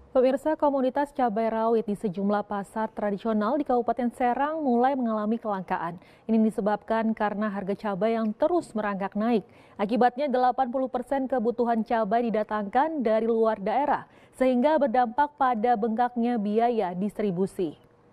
Pemirsa, komunitas cabai rawit di sejumlah pasar tradisional di Kabupaten Serang mulai mengalami kelangkaan. Ini disebabkan karena harga cabai yang terus merangkak naik. Akibatnya 80% kebutuhan cabai didatangkan dari luar daerah, sehingga berdampak pada bengkaknya biaya distribusi.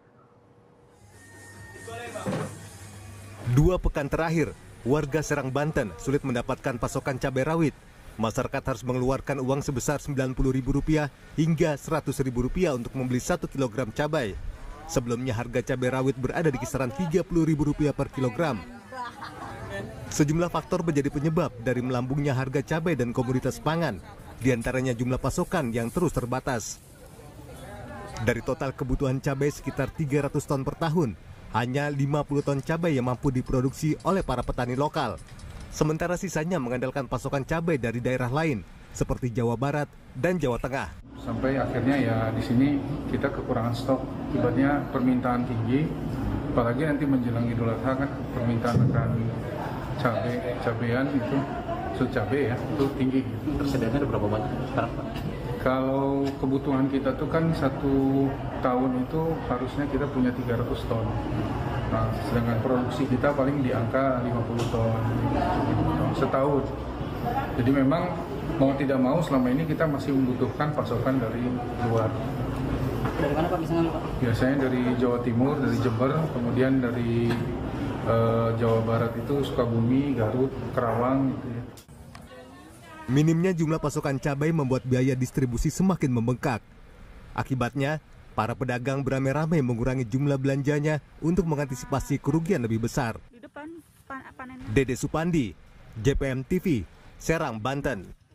2 pekan terakhir, warga Serang, Banten sulit mendapatkan pasokan cabai rawit. Masyarakat harus mengeluarkan uang sebesar Rp90.000 hingga Rp100.000 untuk membeli 1 kg cabai. Sebelumnya harga cabai rawit berada di kisaran Rp30.000 per kilogram. Sejumlah faktor menjadi penyebab dari melambungnya harga cabai dan komoditas pangan, diantaranya jumlah pasokan yang terus terbatas. Dari total kebutuhan cabai sekitar 300 ton per tahun, hanya 50 ton cabai yang mampu diproduksi oleh para petani lokal. Sementara sisanya mengandalkan pasokan cabai dari daerah lain, seperti Jawa Barat dan Jawa Tengah. Sampai akhirnya ya di sini kita kekurangan stok, akibatnya permintaan tinggi, apalagi nanti menjelang Idul Adha kan permintaan akan cabean itu, cabai ya, itu tinggi. Tersedianya ada berapa banyak sekarang, Pak? Kalau kebutuhan kita tuh kan 1 tahun itu harusnya kita punya 300 ton. Nah, sedangkan produksi kita paling di angka 50 ton setahun. Jadi memang mau tidak mau selama ini kita masih membutuhkan pasokan dari luar. Dari mana Pak misalnya, Pak? Biasanya dari Jawa Timur, dari Jember, kemudian dari Jawa Barat itu Sukabumi, Garut, Kerawang gitu ya. Minimnya jumlah pasokan cabai membuat biaya distribusi semakin membengkak. Akibatnya, para pedagang beramai-ramai mengurangi jumlah belanjanya untuk mengantisipasi kerugian lebih besar. Dede Supandi, JPM TV, Serang, Banten.